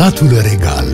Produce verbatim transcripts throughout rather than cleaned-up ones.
Palatul Regal.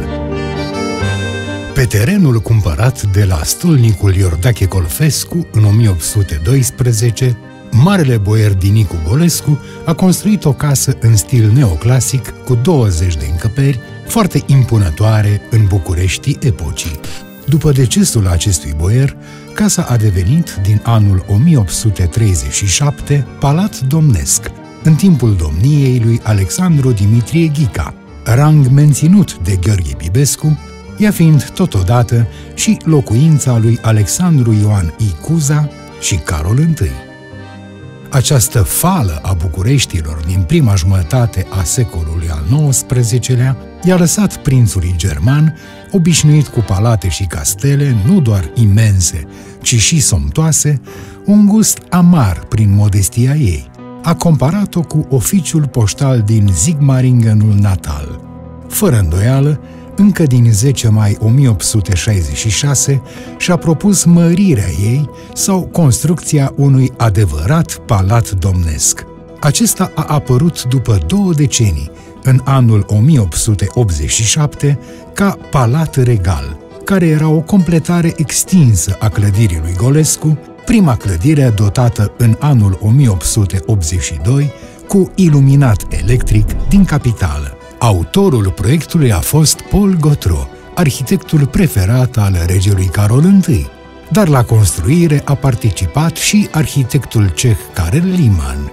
Pe terenul cumpărat de la stolnicul Iordache Colfescu în o mie opt sute doisprezece, marele boier Dinicu Golescu a construit o casă în stil neoclasic cu douăzeci de încăperi, foarte impunătoare în Bucureștii epocii. După decesul acestui boier, casa a devenit, din anul o mie opt sute treizeci și șapte, palat domnesc, în timpul domniei lui Alexandru Dimitrie Ghica, rang menținut de Gheorghe Bibescu, ea fiind totodată și locuința lui Alexandru Ioan I. Cuza și Carol I. Această fală a Bucureștilor din prima jumătate a secolului al nouăsprezecelea i-a lăsat prințului german, obișnuit cu palate și castele, nu doar imense, ci și somptoase, un gust amar prin modestia ei. A comparat-o cu oficiul poștal din Sigmaringenul natal. Fără îndoială, încă din zece mai o mie opt sute șaizeci și șase și-a propus mărirea ei sau construcția unui adevărat palat domnesc. Acesta a apărut după două decenii, în anul o mie opt sute optzeci și șapte, ca Palat Regal, care era o completare extinsă a clădirii lui Golescu, prima clădire dotată în anul o mie opt sute optzeci și doi cu iluminat electric din capitală. Autorul proiectului a fost Paul Gautrot, arhitectul preferat al regelui Carol I, dar la construire a participat și arhitectul ceh Karel Liman.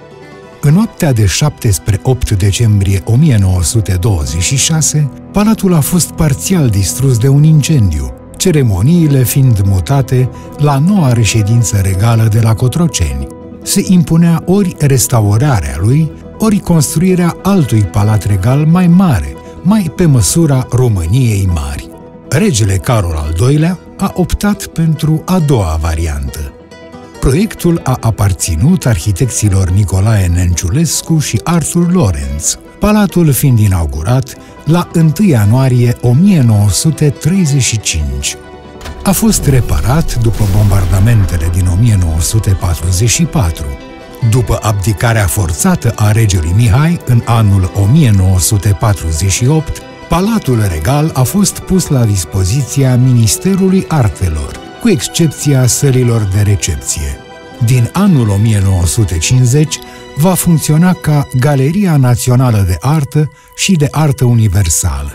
În noaptea de șapte spre opt decembrie o mie nouă sute douăzeci și șase, palatul a fost parțial distrus de un incendiu, ceremoniile fiind mutate la noua reședință regală de la Cotroceni. Se impunea ori restaurarea lui, ori construirea altui palat regal mai mare, mai pe măsura României mari. Regele Carol al doilea a optat pentru a doua variantă. Proiectul a aparținut arhitecților Nicolae Nenciulescu și Arthur Lorenz, palatul fiind inaugurat la întâi ianuarie o mie nouă sute treizeci și cinci. A fost reparat după bombardamentele din o mie nouă sute patruzeci și patru. După abdicarea forțată a regelui Mihai în anul o mie nouă sute patruzeci și opt, Palatul Regal a fost pus la dispoziția Ministerului Artelor, cu excepția sălilor de recepție. Din anul o mie nouă sute cincizeci va funcționa ca Galeria Națională de Artă și de Artă Universală.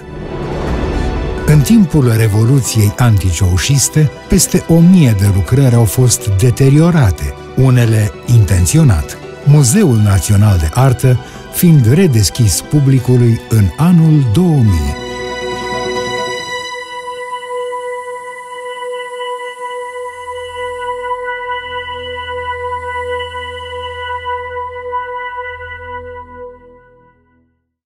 În timpul Revoluției anticeaușiste, peste o mie de lucrări au fost deteriorate, unele intenționat, Muzeul Național de Artă fiind redeschis publicului în anul două mii.